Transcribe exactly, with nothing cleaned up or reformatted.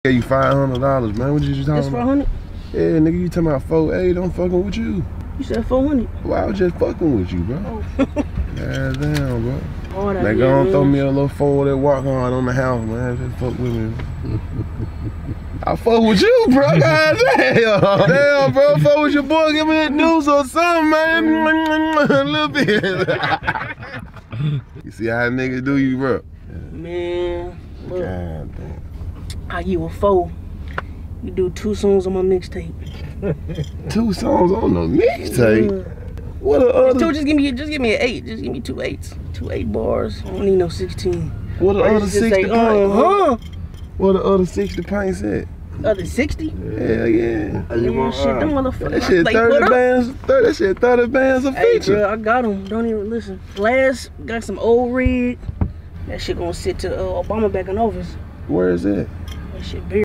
Yeah, you five hundred dollars, man. What you talking That's about? four hundred? Yeah, nigga, you talking about four eight? I'm fucking with you. You said four hundred? Well, I was just fucking with you, bro. Oh. God damn, bro. Oh, that They gonna throw me a little four that walk on on the house, man. Just fuck with me. I fuck with you, bro. God damn. Damn, bro. Fuck with your boy. Give me that news or something, man. A little bit. You see how niggas do you, bro? Man, look. God damn. I give you a four. You do two songs on my mixtape. Two songs on the mixtape? Yeah. What the other? Just, just give me, just give me an eight. Just give me two eights, two eight bars. I don't need no sixteen. What the Or other just sixty say, pints? uh-huh. What the other sixty pints at? Other sixty? Hell yeah. Man, shit, them motherfuckers. That shit they thirty put up. bands. thirty, that shit thirty bands a Hey, feature. bro, I got them. Don't even listen. Last got some old rig. That shit gonna sit to uh, Obama back in office. Where is it? That shit big.